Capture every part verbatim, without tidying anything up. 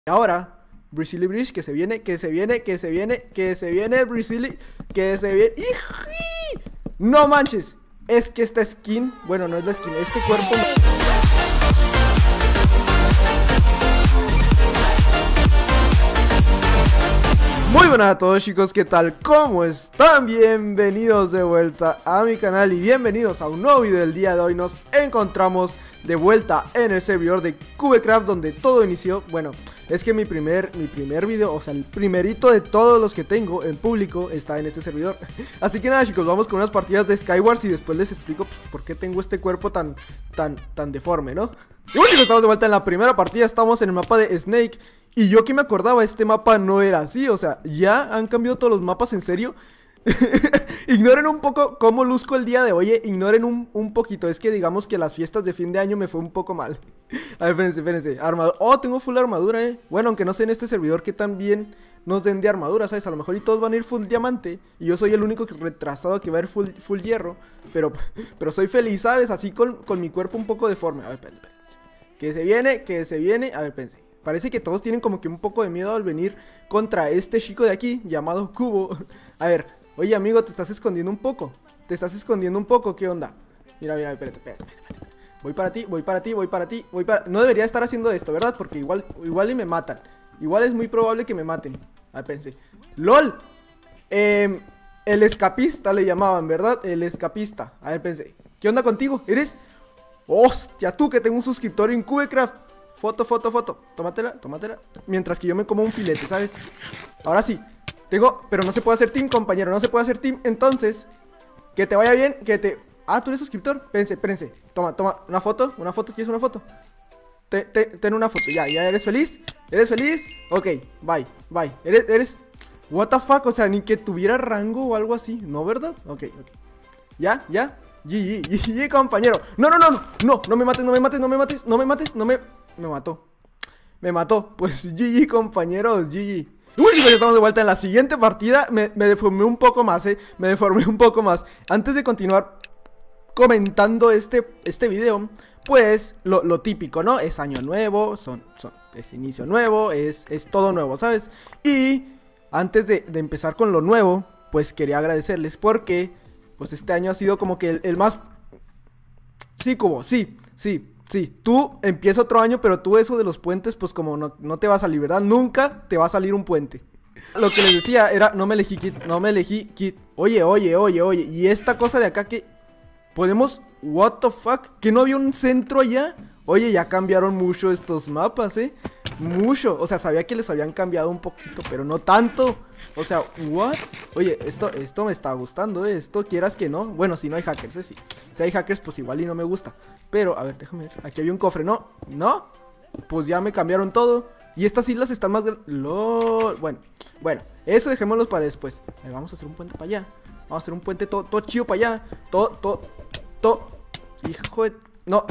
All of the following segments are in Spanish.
Ahora, Brisili Bridge, que se viene, que se viene, que se viene, que se viene, Brisili, que se viene. ¡Iji! No manches, es que esta skin, bueno, no es la skin, este cuerpo. Muy buenas a todos, chicos, ¿qué tal? ¿Cómo están? Bienvenidos de vuelta a mi canal y bienvenidos a un nuevo video. Del día de hoy nos encontramos de vuelta en el servidor de Cubecraft, donde todo inició. Bueno, es que mi primer, mi primer video, o sea, el primerito de todos los que tengo en público está en este servidor. Así que nada, chicos, vamos con unas partidas de Skywars y después les explico pues, por qué tengo este cuerpo tan, tan, tan deforme, ¿no? Y bueno, chicos, estamos de vuelta en la primera partida, estamos en el mapa de Snake. Y yo que me acordaba, este mapa no era así, o sea, ya han cambiado todos los mapas, ¿en serio? Ignoren un poco cómo luzco el día de hoy, eh. Ignoren un, un poquito, es que digamos que las fiestas de fin de año me fue un poco mal. A ver, espérense, espérense, armadura, oh, tengo full armadura, eh. Bueno, aunque no sé en este servidor que tan bien nos den de armadura, ¿sabes? A lo mejor y todos van a ir full diamante y yo soy el único retrasado que va a ir full, full hierro. Pero, pero soy feliz, ¿sabes? Así con, con mi cuerpo un poco deforme. A ver, espérense, espérense. Que se viene, que se viene, a ver, espérense. Parece que todos tienen como que un poco de miedo al venir contra este chico de aquí, llamado Cubo. A ver, oye amigo, te estás escondiendo un poco. Te estás escondiendo un poco, ¿qué onda? Mira, mira, espérate, espérate, espérate. Voy para ti, voy para ti, voy para ti, voy para... No debería estar haciendo esto, ¿verdad? Porque igual, igual y me matan. Igual es muy probable que me maten. A ver, pensé. ¡Lol! Eh, el escapista le llamaban, ¿verdad? El escapista. A ver, pensé. ¿Qué onda contigo? ¿Eres? ¡Hostia, tú que tengo un suscriptor en Cubecraft! Foto, foto, foto, tómatela, tómatela. Mientras que yo me como un filete, ¿sabes? Ahora sí, tengo, pero no se puede hacer team, compañero. No se puede hacer team, entonces que te vaya bien, que te... Ah, ¿tú eres suscriptor? Pense, pense, toma, toma, una foto, una foto, ¿quieres una foto? Te, te, ten una foto, ya, ya, ¿eres feliz? ¿Eres feliz? Ok, bye, bye. Eres, eres... What the fuck, o sea, ni que tuviera rango o algo así, ¿no, verdad? Ok, ok. ¿Ya? ¿Ya? G G, G G, compañero. No, no, no, no, no, no me mates, no me mates, no me mates, no me mates, no me... Me mató. Me mató. Pues G G, compañeros. G G. Uy, chicos, ya estamos de vuelta en la siguiente partida. Me, me deformé un poco más, eh. Me deformé un poco más. Antes de continuar comentando este, este video, pues lo, lo típico, ¿no? Es año nuevo, son, son, es inicio nuevo, es, es todo nuevo, ¿sabes? Y antes de, de empezar con lo nuevo, pues quería agradecerles porque pues este año ha sido como que el, el más... Sí, Cubo, sí, sí. Sí, tú empieza otro año, pero tú eso de los puentes, pues como no, no te va a salir, ¿verdad? Nunca te va a salir un puente. Lo que les decía era, no me elegí kit, no me elegí kit. Oye, oye, oye, oye, y esta cosa de acá que... Podemos... What the fuck, ¿que no había un centro allá? Oye, ya cambiaron mucho estos mapas, ¿eh? Mucho, o sea, sabía que les habían cambiado un poquito, pero no tanto. O sea, what? Oye, esto, esto me está gustando, ¿eh? Esto quieras que no. Bueno, si no hay hackers, ¿eh? Si, si hay hackers, pues igual y no me gusta. Pero, a ver, déjame ver. Aquí había un cofre, ¿no? ¿No? Pues ya me cambiaron todo. Y estas islas están más... LOL. Bueno, bueno, eso dejémoslo para después. A ver, vamos a hacer un puente para allá. Vamos a hacer un puente todo, todo chido para allá. Todo, todo, todo. Hijo de... No.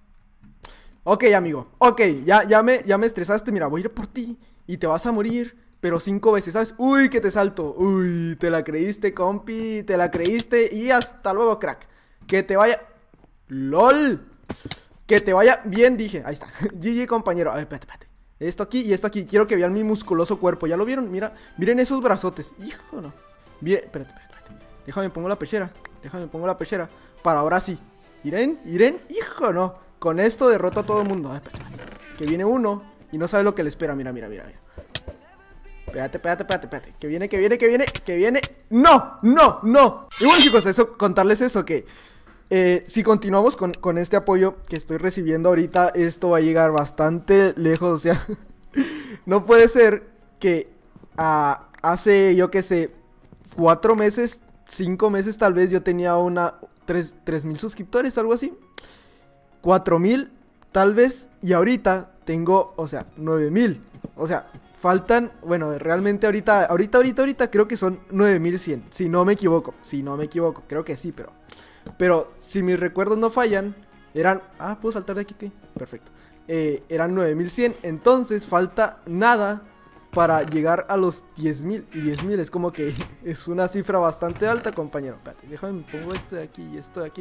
Ok, amigo. Ok, ya, ya, me, ya me estresaste. Mira, voy a ir por ti y te vas a morir. Pero cinco veces, ¿sabes? Uy, que te salto. Uy, te la creíste, compi. Te la creíste. Y hasta luego, crack. Que te vaya... LOL. Que te vaya bien, dije. Ahí está. G G, compañero. A ver, espérate, espérate. Esto aquí y esto aquí. Quiero que vean mi musculoso cuerpo. ¿Ya lo vieron? Mira, miren esos brazotes. Hijo, no. Bien, espérate, espérate, espérate. Déjame pongo la pechera. Déjame pongo la pechera. Para ahora sí. Iren, Iren. Hijo, no. Con esto derroto a todo el mundo. A ver, espérate, espérate. Que viene uno y no sabe lo que le espera. Mira, mira, mira, mira. Espérate, espérate, espérate, espérate. Que viene, que viene, que viene, que viene. ¡No! ¡No! ¡No! Y bueno, chicos, eso, contarles eso, que eh, si continuamos con, con este apoyo que estoy recibiendo ahorita, esto va a llegar bastante lejos. O sea, no puede ser que uh, hace, yo qué sé, cuatro meses, cinco meses tal vez, yo tenía una, tres, tres mil suscriptores, algo así. Cuatro mil, tal vez, y ahorita tengo, o sea, nueve mil. O sea, faltan, bueno, realmente ahorita, ahorita, ahorita, ahorita creo que son nueve mil cien, si no me equivoco, si no me equivoco, creo que sí, pero, pero si mis recuerdos no fallan, eran, ah, ¿puedo saltar de aquí? ¿Qué? Perfecto, eh, eran nueve mil cien, entonces falta nada para llegar a los diez mil, y diez mil es como que es una cifra bastante alta, compañero. Espérate, déjame, me pongo esto de aquí y esto de aquí,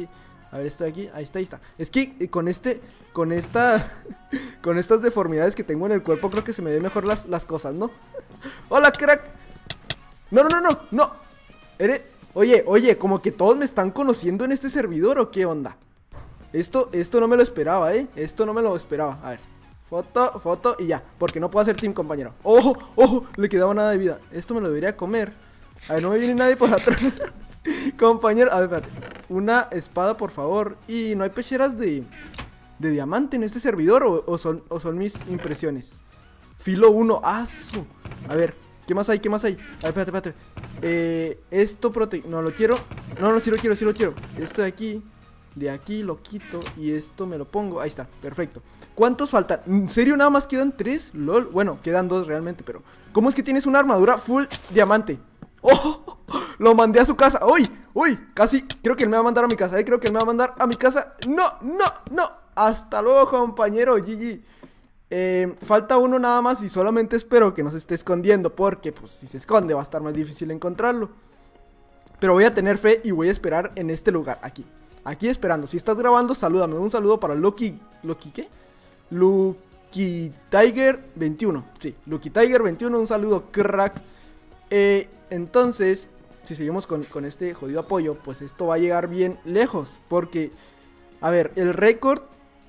A ver, esto de aquí, ahí está, ahí está. Es que eh, con este, con esta, con estas deformidades que tengo en el cuerpo, creo que se me ven mejor las, las cosas, ¿no? ¡Hola, crack! No, no, no, no, no. Eres... Oye, oye, como que todos me están conociendo en este servidor, ¿o qué onda? Esto, esto no me lo esperaba, ¿eh? Esto no me lo esperaba. A ver, foto, foto y ya. Porque no puedo hacer team, compañero. ¡Ojo, ojo! Le quedaba nada de vida. Esto me lo debería comer. A ver, no me viene nadie por atrás. Compañero, a ver, espérate. Una espada, por favor. Y no hay pecheras de, de diamante en este servidor. ¿O, o, son, o son mis impresiones? Filo uno. ¡Ah, su! A ver, ¿qué más hay? ¿Qué más hay? A ver, espérate, espérate. Eh, esto prote... No lo quiero. No, no, sí lo quiero, sí lo quiero. Esto de aquí. De aquí lo quito. Y esto me lo pongo. Ahí está, perfecto. ¿Cuántos faltan? ¿En serio nada más quedan tres? LOL. Bueno, quedan dos realmente, pero ¿cómo es que tienes una armadura full diamante? ¡Oh! Lo mandé a su casa. ¡Uy! ¡Uy! Casi. Creo que él me va a mandar a mi casa. ¿eh? Creo que él me va a mandar a mi casa. ¡No! ¡No! ¡No! Hasta luego, compañero. G G. Eh, falta uno nada más y solamente espero que no se esté escondiendo, porque pues si se esconde va a estar más difícil encontrarlo. Pero voy a tener fe y voy a esperar en este lugar, aquí. Aquí esperando. Si estás grabando, salúdame. Un saludo para Lucky... ¿Lucky qué? Lucky Tiger veintiuno. Sí, Lucky Tiger veintiuno. Un saludo, crack. Eh, entonces, si seguimos con, con este jodido apoyo, pues esto va a llegar bien lejos. Porque, a ver, el récord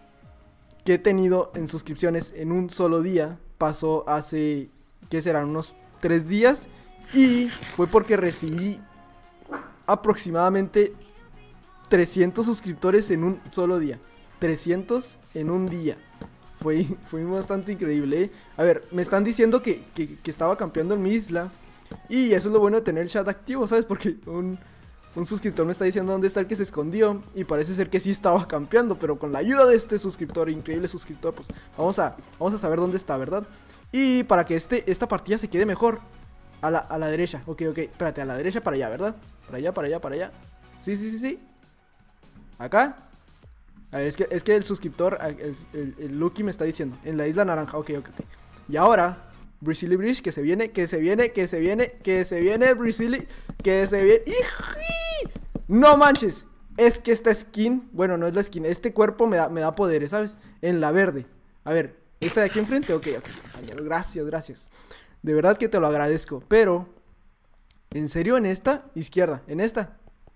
que he tenido en suscripciones en un solo día pasó hace, ¿qué serán? Unos tres días. Y fue porque recibí aproximadamente trescientos suscriptores en un solo día. trescientos en un día. Fue, fue bastante increíble, ¿eh? A ver, me están diciendo que, que, que estaba campeando en mi isla. Y eso es lo bueno de tener el chat activo, ¿sabes? Porque un, un suscriptor me está diciendo dónde está el que se escondió. Y parece ser que sí estaba campeando. Pero con la ayuda de este suscriptor, increíble suscriptor, pues vamos a, vamos a saber dónde está, ¿verdad? Y para que este, esta partida se quede mejor, a la, a la derecha, ok, ok, espérate, a la derecha para allá, ¿verdad? Para allá, para allá, para allá. Sí, sí, sí, sí. Acá. A ver, es que, es que el suscriptor, el, el, el Lucky me está diciendo en la isla naranja, ok, ok, ok. Y ahora, Brisily Bridge, que se viene, que se viene, que se viene, que se viene, Brisily, que se viene. ¡Iji! No manches, es que esta skin, bueno, no es la skin, este cuerpo me da, me da poderes, ¿sabes? En la verde. A ver, esta de aquí enfrente, ok, ok, compañero, gracias, gracias. De verdad que te lo agradezco, pero ¿en serio en esta? Izquierda, en esta.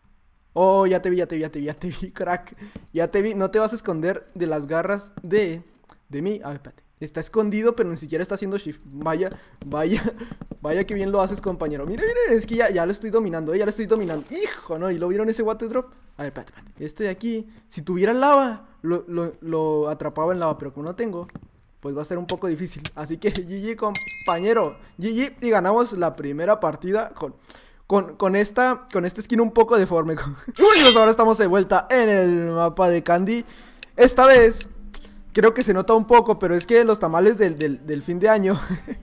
Oh, ya te vi, ya te vi, ya te vi, ya te vi, crack. Ya te vi, no te vas a esconder de las garras de, de mí. A ver, espérate. Está escondido, pero ni siquiera está haciendo shift. Vaya, vaya, vaya que bien lo haces, compañero. Mire, mire, es que ya, ya lo estoy dominando, ¿eh? Ya lo estoy dominando. Hijo, ¿no? ¿Y lo vieron ese water drop? A ver, espérate, espérate. Este de aquí, si tuviera lava, lo, lo, lo atrapaba en lava, pero como no tengo, pues va a ser un poco difícil. Así que G G, compañero. G G, y ganamos la primera partida con... Con, con esta con este skin un poco deforme. Uy, ahora estamos de vuelta en el mapa de Candy. Esta vez creo que se nota un poco, pero es que los tamales del, del, del fin de año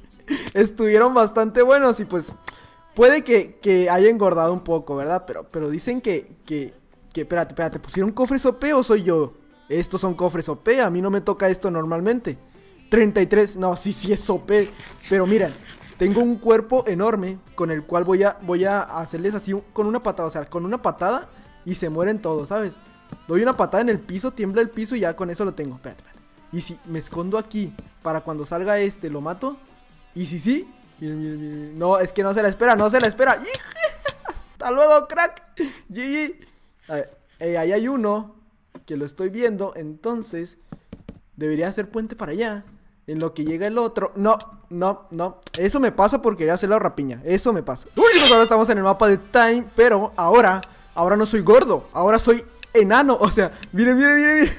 estuvieron bastante buenos. Y pues puede que, que haya engordado un poco, ¿verdad? Pero, pero dicen que, que, que espérate, espérate, ¿pusieron cofres O P o soy yo? Estos son cofres O P, a mí no me toca esto normalmente. Treinta y tres, no, sí, sí es O P. Pero miren, tengo un cuerpo enorme con el cual voy a, voy a hacerles así con una patada. O sea, con una patada y se mueren todos, ¿sabes? Doy una patada en el piso, tiembla el piso y ya con eso lo tengo. Espérate, espérate. Y si me escondo aquí para cuando salga este, lo mato. Y si sí, miren, miren, miren. No, es que no se la espera, no se la espera. Hasta luego, crack. G G. A ver, eh, ahí hay uno que lo estoy viendo. Entonces debería hacer puente para allá. En lo que llega el otro. No, no, no. Eso me pasa por querer hacer la rapiña. Eso me pasa. Uy, pues ahora estamos en el mapa de Time. Pero ahora, ahora no soy gordo. Ahora soy enano. O sea, miren, miren, miren, miren.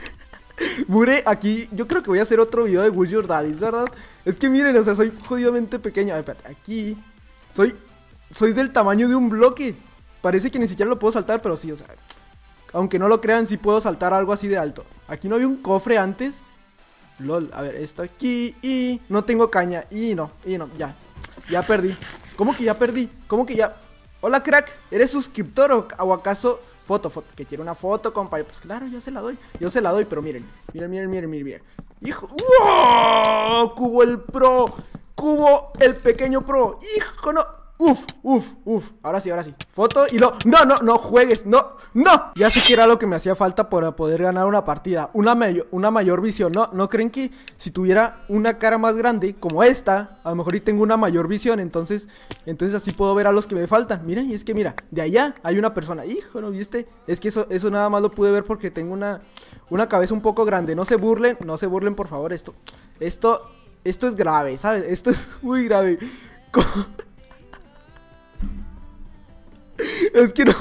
Mure, aquí yo creo que voy a hacer otro video de Who's Your Daddies, ¿verdad? Es que miren, o sea, soy jodidamente pequeño. A ver, espérate, aquí Soy, soy del tamaño de un bloque. Parece que ni siquiera lo puedo saltar, pero sí, o sea, aunque no lo crean, sí puedo saltar algo así de alto. Aquí no había un cofre antes. LOL, a ver, esto aquí. Y no tengo caña, y no, y no, ya. Ya perdí. ¿Cómo que ya perdí? ¿Cómo que ya? Hola, crack, ¿eres suscriptor o, o acaso? Foto, foto, que quiere una foto, compa. Pues claro, yo se la doy, yo se la doy, pero miren. Miren, miren, miren, miren, miren. Hijo, ¡wow! Cubo el pro. Cubo el pequeño pro. Hijo, no. Uf, uf, uf. Ahora sí, ahora sí. Foto y lo... No, no, no juegues. No, no. Ya sé que era lo que me hacía falta para poder ganar una partida. Una, mayor, una mayor visión. ¿No? ¿No creen que si tuviera una cara más grande como esta, a lo mejor y tengo una mayor visión? Entonces, entonces así puedo ver a los que me faltan. Miren, y es que mira, de allá hay una persona. Hijo, ¿no viste? Es que eso, eso nada más lo pude ver porque tengo una, una cabeza un poco grande. No se burlen, no se burlen, por favor. Esto, esto, esto es grave, ¿sabes? Esto es muy grave. Es que no.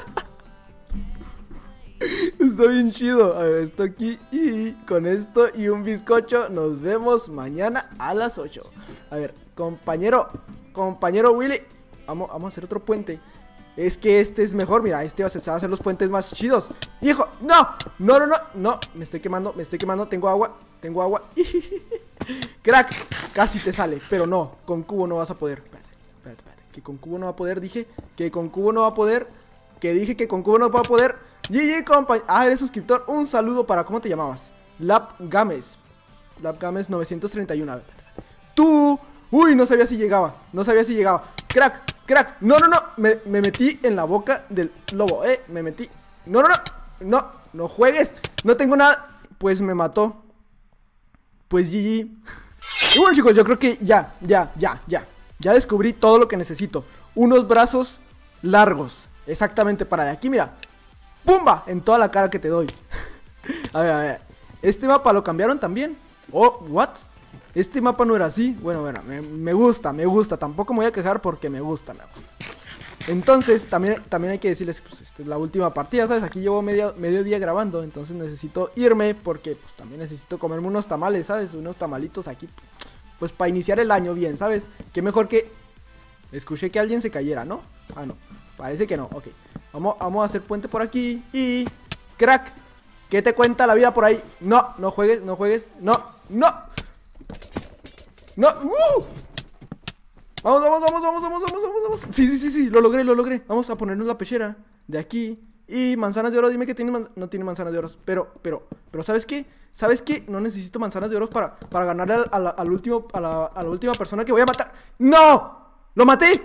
Está bien chido. A ver, esto aquí y con esto y un bizcocho. Nos vemos mañana a las ocho. A ver, compañero, compañero Willy, Vamos, vamos a hacer otro puente. Es que este es mejor, mira, este va a, se va a hacer los puentes más chidos. ¡Hijo! ¡No! ¡No, no, no! ¡No! Me estoy quemando, me estoy quemando, tengo agua, tengo agua. Crack, casi te sale, pero no, con cubo no vas a poder. Espérate, espérate, espérate. Que con cubo no va a poder, dije. Que con cubo no va a poder. Que dije que con cubo no va a poder. G G, compañero. Ah, eres suscriptor. Un saludo para, ¿cómo te llamabas? Lab Games. Lab Games novecientos treinta y uno. A ver. Tú. Uy, no sabía si llegaba. No sabía si llegaba. Crack, crack. No, no, no. Me, me metí en la boca del lobo, eh. Me metí. No, no, no. No, no juegues. No tengo nada. Pues me mató. Pues G G. Y bueno, chicos, yo creo que ya, ya, ya, ya. Ya descubrí todo lo que necesito. Unos brazos largos. Exactamente para de aquí, mira. ¡Pumba! En toda la cara que te doy. A ver, a ver. Este mapa lo cambiaron también. Oh, what? Este mapa no era así. Bueno, bueno, me, me gusta, me gusta. Tampoco me voy a quejar porque me gusta, me gusta. Entonces, también, también hay que decirles, pues, esta es la última partida, ¿sabes? Aquí llevo medio, medio día grabando, entonces necesito irme porque, pues, también necesito comerme unos tamales, ¿sabes? Unos tamalitos aquí, pues, para iniciar el año bien, ¿sabes? Qué mejor que... Escuché que alguien se cayera, ¿no? Ah, no, parece que no, ok. Vamos, vamos a hacer puente por aquí y... Crack, ¿qué te cuenta la vida por ahí? No, no juegues, no juegues, no, no. No, uh. Vamos, vamos, vamos, vamos, vamos, vamos, vamos, vamos. Sí, sí, sí, sí, lo logré, lo logré. Vamos a ponernos la pechera de aquí. Y manzanas de oro, dime que tiene man... no tiene manzanas de oro. Pero, pero, pero, ¿sabes qué? ¿Sabes qué? No necesito manzanas de oro para, para ganarle al, al, al último, a la, a la última persona que voy a matar. ¡No! ¡Lo maté!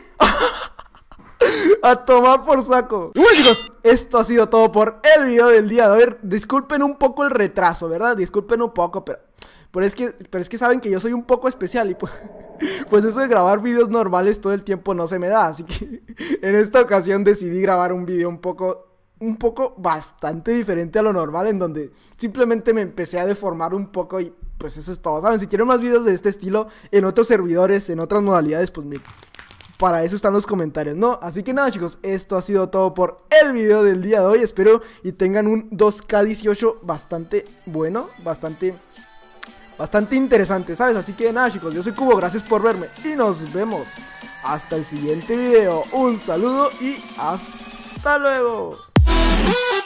A tomar por saco. Y bueno, chicos, esto ha sido todo por el video del día de hoy. Disculpen un poco el retraso, ¿verdad? Disculpen un poco, pero... Pero es, que, pero es que saben que yo soy un poco especial y pues, pues eso de grabar videos normales todo el tiempo no se me da. Así que en esta ocasión decidí grabar un video un poco, un poco bastante diferente a lo normal, en donde simplemente me empecé a deformar un poco y pues eso es todo. ¿Saben? Si quieren más videos de este estilo en otros servidores, en otras modalidades, pues me... para eso están los comentarios, ¿no? Así que nada, chicos, esto ha sido todo por el video del día de hoy. Espero y tengan un dos K dieciocho bastante bueno, bastante... Bastante interesante, ¿sabes? Así que nada, chicos, yo soy Cubo, gracias por verme y nos vemos hasta el siguiente video. Un saludo y hasta luego.